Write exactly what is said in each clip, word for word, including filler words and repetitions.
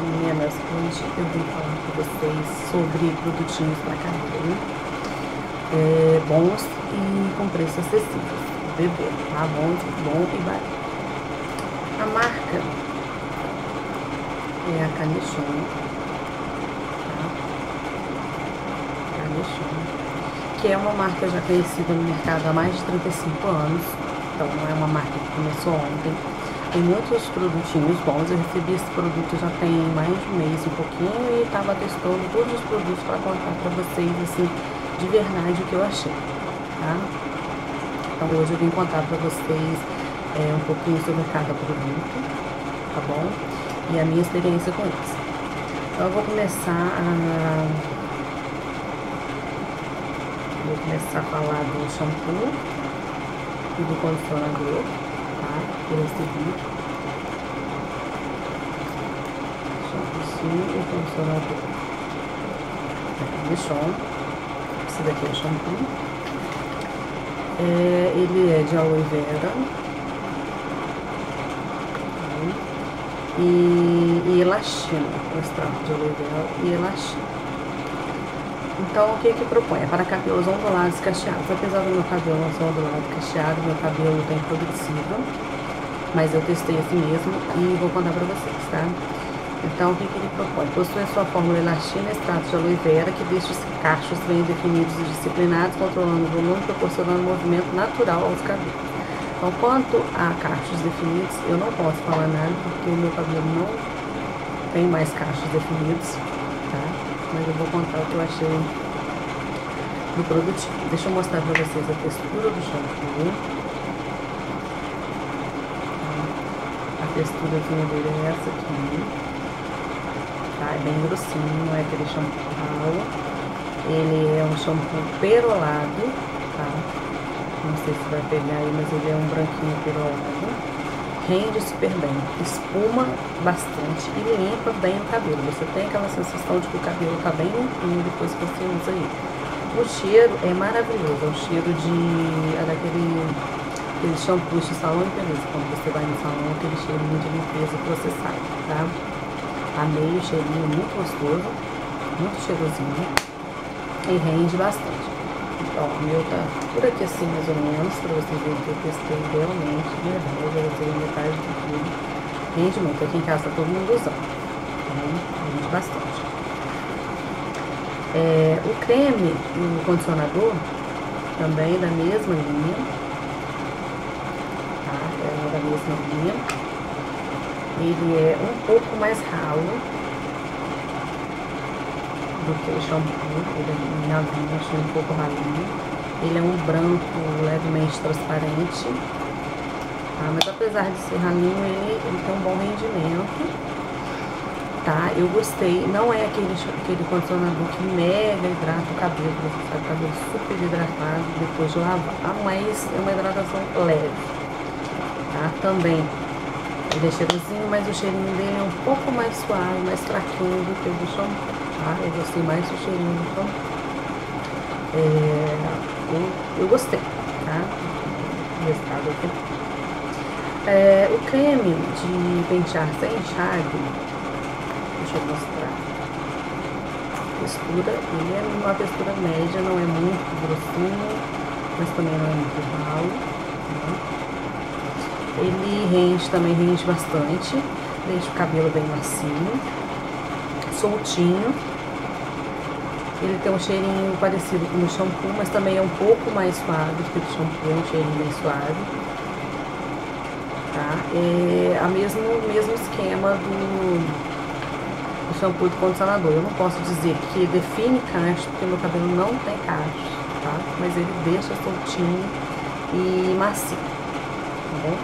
meninas, hoje eu vim falar com vocês sobre produtinhos para cabelo é, bons e com preço acessível, bebê, tá? Bom, bom e barato. A marca é a Canechon, tá? Canechon, que é uma marca já conhecida no mercado há mais de trinta e cinco anos, então não é uma marca que começou ontem. Tem muitos produtinhos bons, eu recebi esse produto já tem mais de um mês, um pouquinho, e estava testando todos os produtos para contar para vocês, assim, de verdade o que eu achei, tá? Então hoje eu vim contar para vocês é, um pouquinho sobre cada produto, tá bom? E a minha experiência com isso. Então eu vou começar a... Vou começar a falar do shampoo e do condicionador, tá? Eu recebi shampoo e condicionador da Canechon. Esse daqui é o shampoo. É, ele é de aloe vera e, e elastina, o extrato de aloe vera e elastina. Então, o que que propõe? É para cabelos ondulados e cacheados. Apesar do meu cabelo não ser ondulado e cacheado, meu cabelo tem progressiva, mas eu testei assim mesmo e vou contar para vocês, tá? Então, o que que ele propõe? Possui sua fórmula elastina e extrato de aloe vera, que deixa os cachos bem definidos e disciplinados, controlando o volume e proporcionando movimento natural aos cabelos. Então, quanto a cachos definidos, eu não posso falar nada, porque o meu cabelo não tem mais cachos definidos, tá? Mas eu vou contar o que eu achei do produtinho. Deixa eu mostrar pra vocês a textura do shampoo. A texturazinha dele é essa aqui, tá? É bem grossinho, não é aquele shampoo ralo. Ele é um shampoo perolado, tá? Não sei se vai pegar aí, mas ele é um branquinho perolado. Rende super bem, espuma bastante e limpa bem o cabelo. Você tem aquela sensação de que o cabelo tá bem limpinho depois que você usa ele. O cheiro é maravilhoso, é um cheiro de... é daquele aquele shampoo de salão de beleza, quando você vai no salão, aquele cheirinho de limpeza processado, tá? Amei o cheirinho, muito gostoso, muito cheirosinho e rende bastante. Ó, o meu tá por aqui assim, mais ou menos, pra vocês verem que eu testei realmente, de verdade, eu usei metade do tudo. Rende muito, aqui em casa tá todo mundo usando, então, rende bastante. É, o creme e o condicionador, também da mesma linha, tá? É da mesma linha. Ele é um pouco mais ralo do que o shampoo, ele é minhazinho, achei um pouco ralinho. Ele é um branco levemente transparente, tá? Mas apesar de ser ralinho, ele, ele tem um bom rendimento, tá? Eu gostei, não é aquele, aquele condicionador que mega hidrata o cabelo, você sabe, o cabelo super hidratado depois de lavar, mas é uma hidratação leve, tá? Também ele é cheirosinho, mas o cheirinho dele é um pouco mais suave, mais fraquinho do que o do shampoo. Ah, eu gostei mais do cheirinho do shampoo. É, eu, eu gostei, tá? O resultado aqui. É, o creme de pentear sem enxágue, deixa eu mostrar. A textura, ele é uma textura média, não é muito grossinho, mas também não é muito ralo, né? Ele rende, também rende bastante, deixa o cabelo bem macio, soltinho. Ele tem um cheirinho parecido com o shampoo, mas também é um pouco mais suave do que o shampoo, é um cheirinho bem suave, tá? É a mesmo, mesmo esquema do, do shampoo e do condicionador. Eu não posso dizer que define cachos, porque meu cabelo não tem cachos, tá? Mas ele deixa soltinho e macio, tá bom?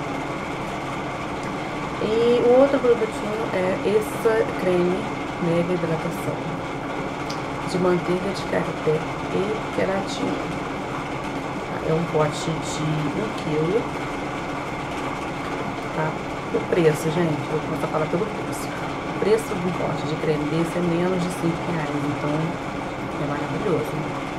E o outro produtinho é esse creme mega hidratação de manteiga de carité e queratina. É um pote de um quilo, tá? O preço, gente, vou começar a falar pelo preço. O preço de um pote de creme desse é menos de cinco reais, então é maravilhoso.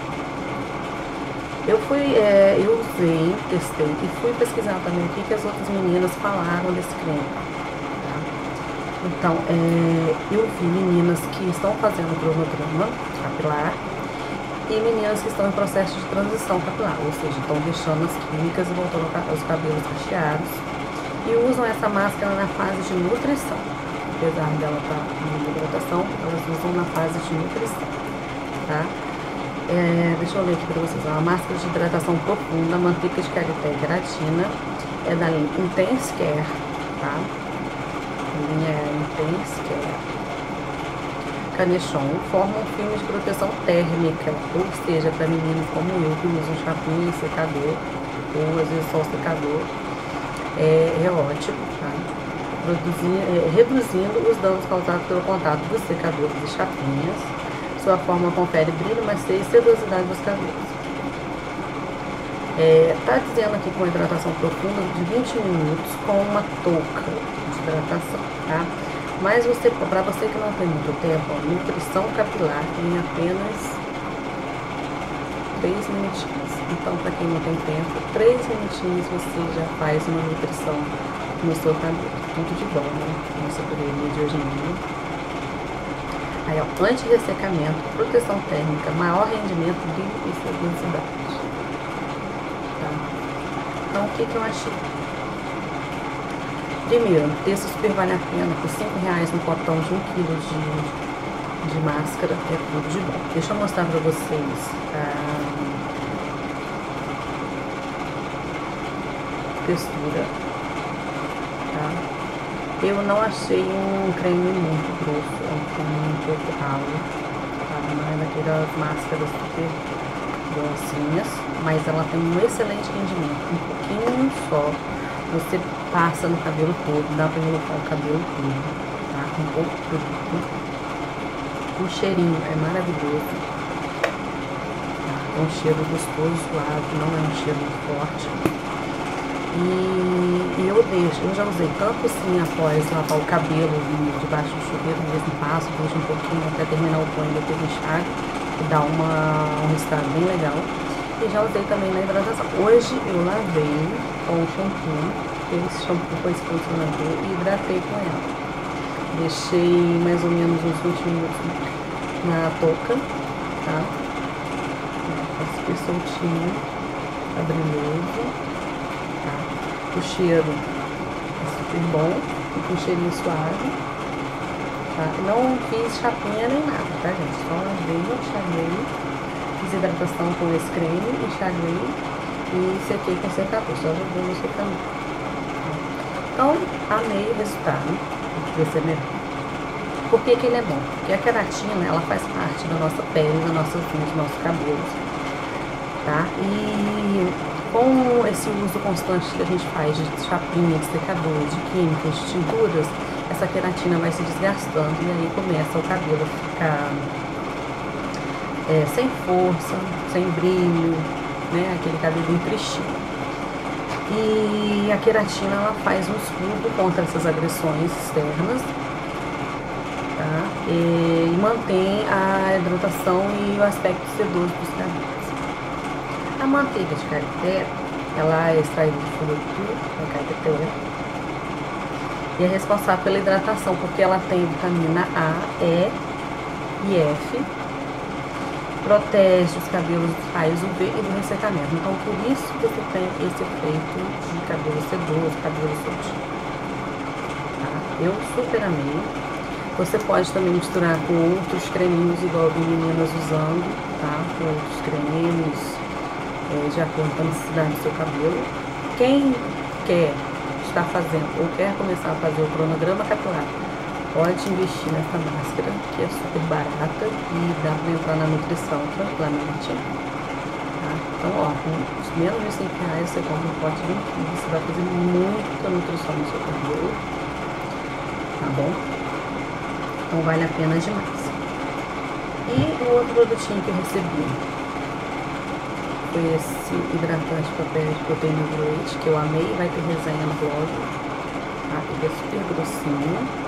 Eu fui, é, eu usei, testei e fui pesquisar também o que, que as outras meninas falaram desse creme, tá? Então, é, eu vi meninas que estão fazendo cronograma capilar e meninas que estão em processo de transição capilar, ou seja, estão deixando as químicas e voltando os cabelos cacheados e usam essa máscara na fase de nutrição. Apesar dela estar em hidratação, elas usam na fase de nutrição, tá? É, deixa eu ler aqui para vocês. Uma máscara de hidratação profunda, manteiga de karité e gelatina, é da linha Intense Care, tá? A linha é Intense Care. Canechon forma um filme de proteção térmica, ou seja, para meninos como eu que usam chapinha e secador, ou às vezes só secador, é, é ótimo, tá? Produzindo, é, reduzindo os danos causados pelo contato dos secadores e chapinhas. Sua forma confere brilho, macia e sedosidade dos cabelos. É, tá dizendo aqui com hidratação profunda de vinte minutos com uma touca de hidratação, tá? Mas você, para você que não tem muito tempo, ó, nutrição capilar em apenas três minutinhos. Então, para quem não tem tempo, três minutinhos você já faz uma nutrição no seu cabelo. Tudo de bom, né? Nossa correria de hoje em dia. Aí, ó, anti-ressecamento, proteção térmica, maior rendimento, brilho e sedosidade. Tá? Então, o que, que eu achei? Primeiro, preço super vale a pena, por cinco reais no potão de um quilo de, de máscara, é tudo de bom. Deixa eu mostrar pra vocês a textura, tá? Eu não achei um creme muito grosso, é um creme um pouco ralo, tá? Não é daquelas máscaras super grossinhas, mas ela tem um excelente rendimento, um pouquinho só. Você passa no cabelo todo, dá pra enrolar o cabelo todo, tá? Com pouco produto. O cheirinho é maravilhoso, tá? É um cheiro gostoso, suave, não é um cheiro muito forte. E, e eu deixo, eu já usei tanto assim após lavar o cabelo debaixo do chuveiro, mesmo passo, deixo um pouquinho até terminar o banho, depois enxago, e dá uma, um resultado bem legal. E já usei também na hidratação. Hoje eu lavei com o shampoo, esse shampoo com esse condicionador e hidratei com ela. Deixei mais ou menos uns vinte minutos na touca, tá? Tá super soltinho, tá brilhoso, tá? O cheiro é super bom, fica um cheirinho suave, tá? Não fiz chapinha nem nada, tá, gente? Só lavei, enxaguei. Fiz hidratação com esse creme, enxaguei e sequei com secador, só joguei no secador. Então, amei o resultado, vai ser melhor. Por que que ele é bom? Porque a queratina, ela faz parte da nossa pele, das nossas unhas, dos nossos cabelos, tá? E com esse uso constante que a gente faz de chapinha, de secador, de químicas, de tinturas, essa queratina vai se desgastando e aí começa o cabelo a ficar É, sem força, sem brilho, né? Aquele cabelinho tristinho. E a queratina, ela faz um escudo contra essas agressões externas, tá? E, e mantém a hidratação e o aspecto sedoso dos cabelos. A manteiga de karité, ela é extraída do fruto da karité e é responsável pela hidratação, porque ela tem vitamina A, E e F, protege os cabelos dos raios U V e do ressecamento. Então, por isso que você tem esse efeito de cabelo sedoso, cabelo soltinho. Tá? Eu super amei. Você pode também misturar com outros creminhos, igual eu vi meninas usando, tá? Com outros cremes, é, de acordo com a necessidade do seu cabelo. Quem quer estar fazendo ou quer começar a fazer o cronograma capilar, pode investir nessa máscara, que é super barata e dá para entrar na nutrição tranquilamente. Tá? Então, ó, com menos de cinco reais você compra um pote de um quilo, você vai fazer muita nutrição no seu cabelo, tá bom? Então vale a pena demais. E o outro produtinho que eu recebi foi esse hidratante para pele de proteína do leite, que eu amei, vai ter resenha no blog, tá? Ele é super grossinho.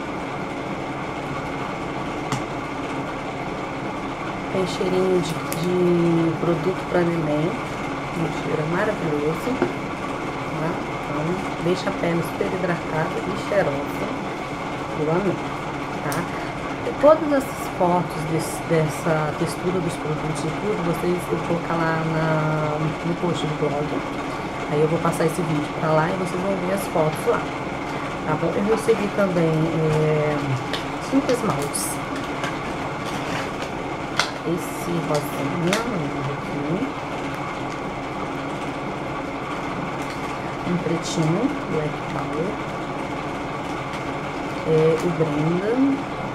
Tem cheirinho de, de produto para neném, um cheiro maravilhoso, tá? Então deixa a pele super hidratada e cheirosa. eu amei, tá? E todas essas fotos desse, dessa textura dos produtos e tudo, vocês, eu vou colocar lá na, no post do blog. Aí eu vou passar esse vídeo pra lá e vocês vão ver as fotos lá, tá bom? Eu recebi também é, cinco esmaltes. Esse rosinha, aqui. Um pretinho, Black Power. É, o Brenda.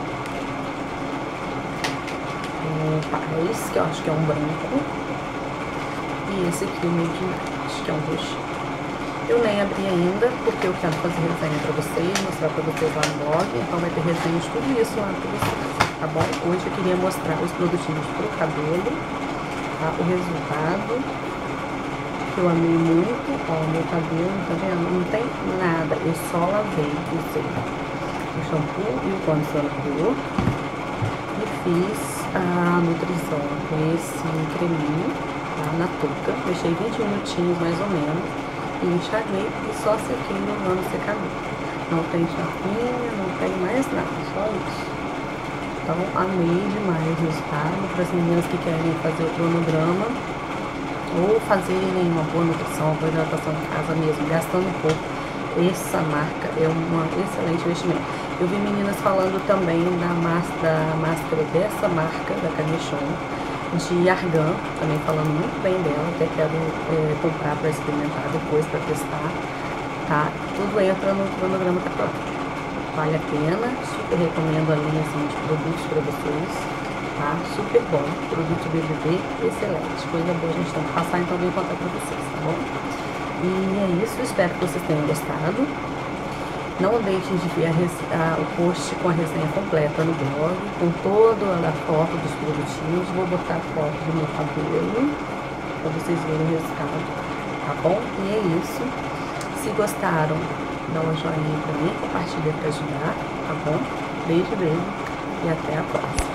O Paz, que eu acho que é um branco. E esse aqui, o Midnight, que é um roxo. Eu nem abri ainda, porque eu quero fazer resenha pra vocês, mostrar pra vocês lá no blog. Então vai ter resenha de tudo isso lá pra vocês, tá bom? Hoje eu queria mostrar os produtinhos pro cabelo, tá? O resultado, que eu amei muito. Ó, o meu cabelo, tá vendo? Não tem nada, eu só lavei, usei o shampoo e o condicionador. E fiz a nutrição com esse creminho, tá? Na touca. Deixei vinte minutinhos mais ou menos. E enxaguei e só sequei no mano secador. Não tem chapinha, não tem mais nada, só isso. Então, amei demais o resultado. Para as meninas que querem fazer o cronograma ou fazerem uma boa nutrição, uma boa hidratação em casa mesmo, gastando pouco, essa marca é um excelente investimento. Eu vi meninas falando também da, da máscara dessa marca, da Canechon, de argan, também falando muito bem dela, até quero é, comprar para experimentar depois, para testar, tá? Tudo entra no cronograma da prova. Vale a pena, super recomendo a linha assim, de produtos para vocês, tá? Super bom, produto B B B, excelente, coisa boa a gente tem que passar, então vou contar para vocês, tá bom? E é isso, espero que vocês tenham gostado. Não deixem de ver a a, o post com a resenha completa no blog, com toda a foto dos produtinhos. Vou botar a foto do meu cabelo, para vocês verem o resultado, tá bom? E é isso. Se gostaram, dá um joinha pra mim, compartilha pra ajudar, tá bom? Beijo, beijo e até a próxima.